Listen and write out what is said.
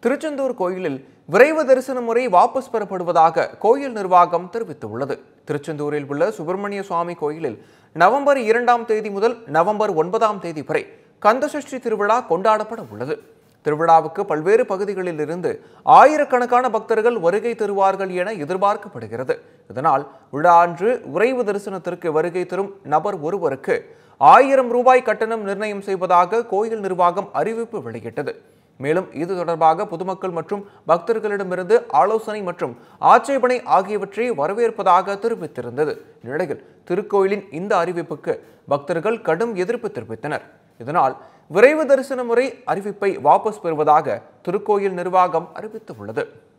திருச்செந்தூர் கோயிலில் விரைவு தரிசன முறை வாபஸ் பெறப்படுவதாக கோயில் நிர்வாகம் தெரிவித்துள்ளது. திருச்செந்தூரில் உள்ள சுப்பிரமணிய சுவாமி கோயிலில் நவம்பர் 2ஆம் தேதி முதல் நவம்பர் 9ஆம் தேதி வரை கந்தசஷ்டி திருவிழா கொண்டாடப்பட உள்ளது. திருவிழாவுக்கு பல்வேறு பகுதிகளில் இருந்து ஆயிரக்கணக்கான பக்தர்கள் வருகை தருவார்கள் என எதிர்பார்க்கப்படுகிறது. இதனால் விழா அன்று விரைவு தரிசனத்திற்கு வருகை தரும் நபர் ஒருவருக்கு 1000 ரூபாய் கட்டணம் நிர்ணயம் செய்வதாக கோயில் நிர்வாகம் அறிவிப்பு வெளியிட்டது. மேலும் இது தொடர்பாக பொதுமக்கள் மற்றும் பக்தர்களிடமிருந்து ஆலோசனை மற்றும் ஆட்சேபனை ஆகியவற்றை வரவேற்பதாக தெரிவித்திருந்தது. இந்நிலையில் திருக்கோயிலின் இந்த அறிவிப்புக்கு பக்தர்கள் கடும் எதிர்ப்பு தெரிவித்தனர். இதனால் விரைவு தரிசன முறை அறிவிப்பை வாபஸ் பெறுவதாக திருக்கோயில் நிர்வாகம் அறிவித்துள்ளது.